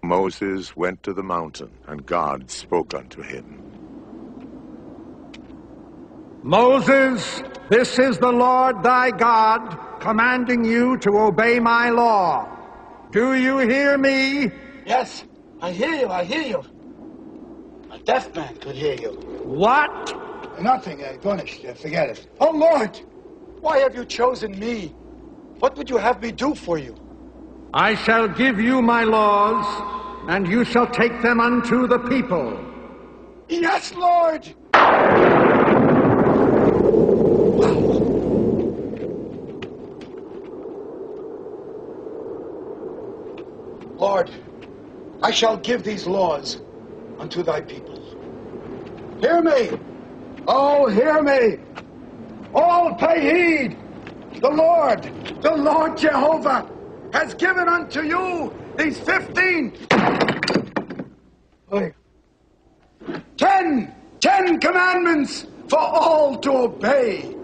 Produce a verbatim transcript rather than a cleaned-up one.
Moses went to the mountain, and God spoke unto him. Moses, this is the Lord thy God, commanding you to obey my law. Do you hear me? Yes, I hear you, I hear you. A deaf man could hear you. What? Nothing, uh, punished, uh, forget it. Oh, Lord, why have you chosen me? What would you have me do for you? I shall give you my laws, and you shall take them unto the people. Yes, Lord! Lord, I shall give these laws unto thy people. Hear me! Oh, hear me! All pay heed! The Lord, the Lord Jehovah, has given unto you these fifteen, ten, ten commandments for all to obey.